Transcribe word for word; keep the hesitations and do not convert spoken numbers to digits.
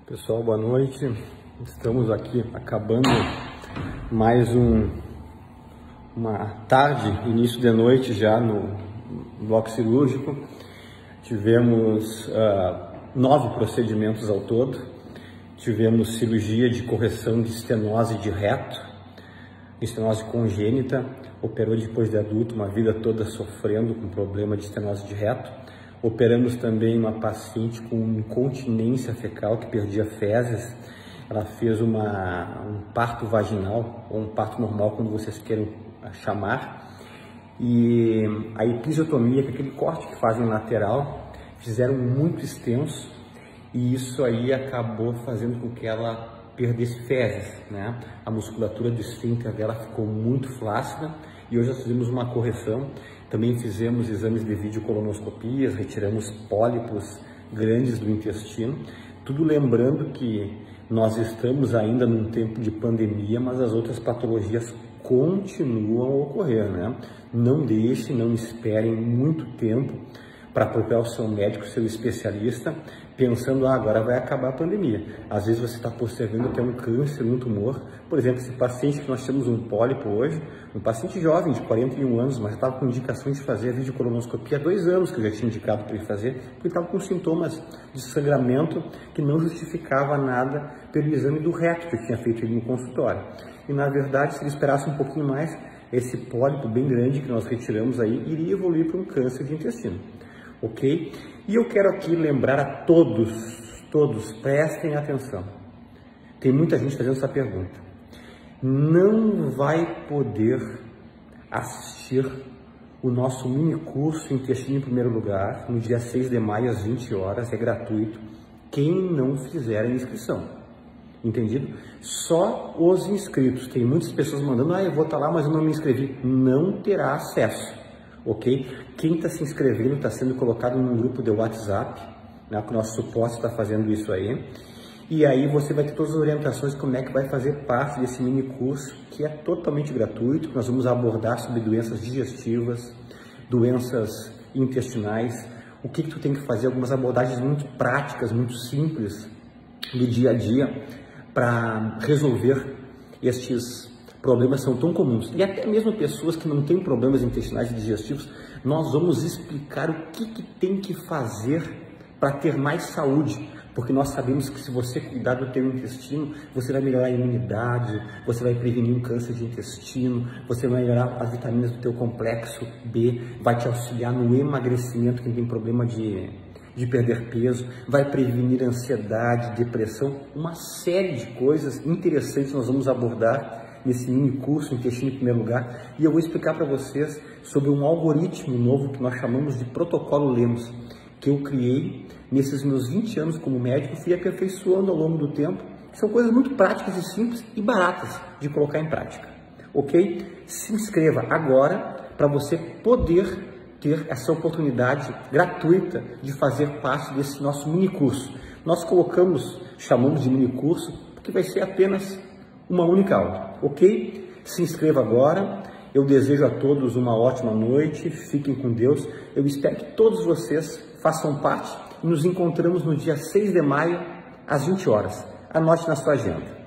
Pessoal, boa noite. Estamos aqui acabando mais um, uma tarde, início de noite já no bloco cirúrgico. Tivemos uh, nove procedimentos ao todo. Tivemos cirurgia de correção de estenose de reto, estenose congênita. Operou depois de adulto, uma vida toda sofrendo com problema de estenose de reto. Operamos também uma paciente com incontinência fecal que perdia fezes. Ela fez uma, um parto vaginal, ou um parto normal, como vocês queiram chamar. E a episiotomia, que é aquele corte que fazem lateral, fizeram muito extenso, e isso aí acabou fazendo com que ela perdesse fezes, né? A musculatura do esfíncter dela ficou muito flácida, e hoje nós fizemos uma correção. Também fizemos exames de videocolonoscopias, retiramos pólipos grandes do intestino, tudo lembrando que nós estamos ainda num tempo de pandemia, mas as outras patologias continuam a ocorrer, né? Não deixem, não esperem muito tempo para procurar o seu médico, seu especialista, pensando, ah, agora vai acabar a pandemia. Às vezes você está postergando até um câncer, um tumor. Por exemplo, esse paciente que nós temos um pólipo hoje, um paciente jovem, de quarenta e um anos, mas estava com indicações de fazer a videocolonoscopia há dois anos que eu já tinha indicado para ele fazer, porque estava com sintomas de sangramento que não justificava nada pelo exame do reto que eu tinha feito ele no consultório. E na verdade, se ele esperasse um pouquinho mais, esse pólipo bem grande que nós retiramos aí iria evoluir para um câncer de intestino. Ok? E eu quero aqui lembrar a todos, todos, prestem atenção. Tem muita gente fazendo essa pergunta. Não vai poder assistir o nosso mini curso Intestino em Primeiro Lugar no dia seis de maio às vinte horas, é gratuito, quem não fizer a inscrição. Entendido? Só os inscritos. Tem muitas pessoas mandando, ah, eu vou estar lá, mas eu não me inscrevi. Não terá acesso. Ok? Quem está se inscrevendo está sendo colocado num grupo de WhatsApp, né, que o nosso suporte está fazendo isso aí. E aí você vai ter todas as orientações como é que vai fazer parte desse mini curso, que é totalmente gratuito. Nós vamos abordar sobre doenças digestivas, doenças intestinais, o que, que tu tem que fazer, algumas abordagens muito práticas, muito simples do dia a dia para resolver estes problemas são tão comuns. E até mesmo pessoas que não têm problemas intestinais e digestivos, nós vamos explicar o que, que tem que fazer para ter mais saúde, porque nós sabemos que se você cuidar do teu intestino, você vai melhorar a imunidade, você vai prevenir um câncer de intestino, você vai melhorar as vitaminas do teu complexo B, vai te auxiliar no emagrecimento, quem tem problema de, de perder peso, vai prevenir ansiedade, depressão, uma série de coisas interessantes nós vamos abordar nesse mini curso Intestino em Primeiro Lugar, e eu vou explicar para vocês sobre um algoritmo novo que nós chamamos de Protocolo Lemos, que eu criei nesses meus vinte anos como médico, fui aperfeiçoando ao longo do tempo. São coisas muito práticas e simples e baratas de colocar em prática, ok? Se inscreva agora para você poder ter essa oportunidade gratuita de fazer parte desse nosso mini curso. Nós colocamos, chamamos de mini curso, porque vai ser apenas uma única aula, ok? Se inscreva agora. Eu desejo a todos uma ótima noite, fiquem com Deus. Eu espero que todos vocês façam parte e nos encontramos no dia seis de maio às vinte horas. Anote na sua agenda.